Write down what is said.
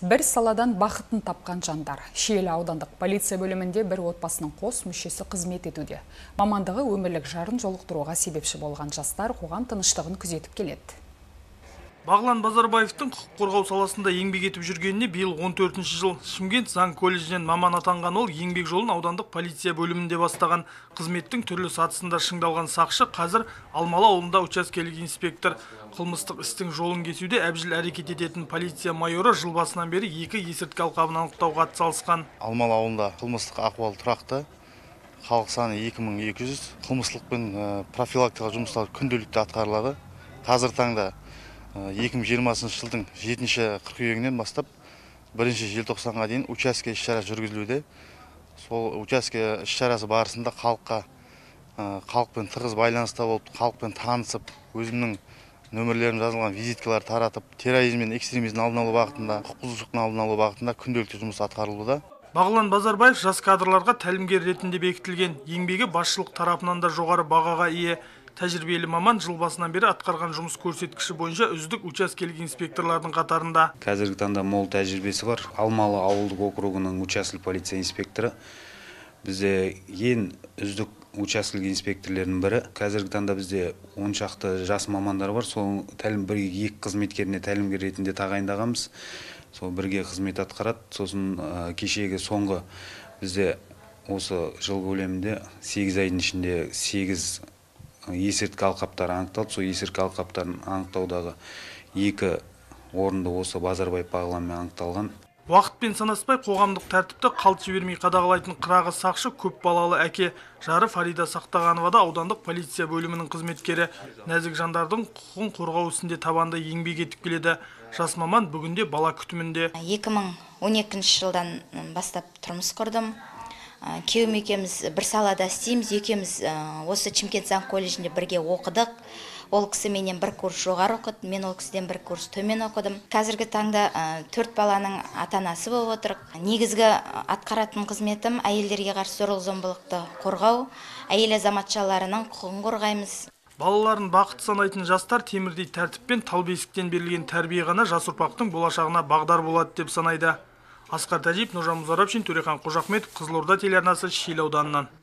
Бір саладан бақытын тапқан жандар. Шиелі аудандық полиция бөлімінде бір отбасының қос мүшесі қызмет етуде. Мамандығы өмірлік жарын жолықтыруға себепші болған жастар қоғам тыныштығын күзетіп келеді. Бағлан Базарбаевтың құқық қорғау саласында еңбек етіп жүргеніне биыл 14-ші жыл. Шымкент заң колледжінен маман атанған ол еңбек жолын аудандық полиция бөлімінде бастаған. Қызметтің түрлі сатысында шыңдалған сақшы қазір Алмалы ауылында учаскелік инспектор. Қылмыстық істің жолын кесуде әбжіл әрекет ететін полиция майоры жыл басынан бері 2 есірткі алқабын анықтауға атсалысқан. Алмалы ауылында қылмыстық ахуал тұрақты. Халық саны 2200. Қылмыстылықпен профилактикалық жұмыстар күнделікті атқарылады. Қазір таңда 2020 жылдың 7-ші қыркүйегінен бастап 1-ші желтоқсанға дейін учаске іс-шара жүргізілуде. Сол учаске іс-шарасы барысында халықпен тығыз байланыста болып, халықпен танысып, өзімнің нөмірлерім жазылған визиткалар таратып, терроризм мен экстремизмнің алдын алу бағытында, құқық бұзушылықтың алдын алу бағытында күнделікті жұмыс атқарылуда. Бағлан Базарбаев жас кадрларға тәлімгер ретінде бекітілген. Еңбегі басшылық тарапынан да жоғары бағаға ие. Тәжірибелі маман жыл басынан бері атқарған жұмыс көрсеткіші бойынша үздік учаскелік инспекторлардың қатарында. Қазіргі таңда мол тәжірибесі бар. Алмалы ауылдық округының учаскелік полиция инспекторы. Бізде ең үздік учаскелік инспекторлердің бірі. Қазіргі таңда бізде 10 шақты жас мамандар бар. Сол екі қызметкеріне тәлімгер ретінде тағайындағанбыз. Сол бірге қызмет атқарады. Сосын кешегі соңғы бізде осы жыл көлемінде 8 айдың ішінде 8 есірткі алқаптары анықталды. Сол есірткі алқаптарын анықтаудағы 2 орынды осы Базарбаев Бағланмен анықталған. Уақытпен санаспай қоғамдық тәртіпті қалт жібермей қадағалайтын қырағы сақшы көп балалы әке. Жары Фарида Сақтағанова да аудандық полиция бөлімінің қызметкері. Нәзік жандардың құқығын қорғау ісінде табанды еңбек етіп келеді. Жас маман бүгінде бала күтімінде. 2012 жылдан бастап тұрмыс құрдым. Күйеуім екеуміз бір салада істейміз, екеуміз осы Шымкент заң колледжінде бірге оқыдық. Ол кісі менен бір курс жоғары оқыды, мен ол кісіден бір курс төмен оқыдым. Қазіргі таңда 4 баланың ата-анасы болып отырық. Негізгі атқаратын қызметім әйелдерге қарсы зорлық-зомбылықты қорғау, әйел азаматшаларының құқығын қорғаймыз. Балаларын бақыт санайтын жастар темірдей тәртіппен тал бесіктен берілген тәрбие ғана жас ұрпақтың болашағына бағдар болады деп санайды. Асқар Тәжиев, Нұржан Мұзарапшин, Төрехан Қожахметов, Қызылорда телеарнасы, Шиелі ауданынан.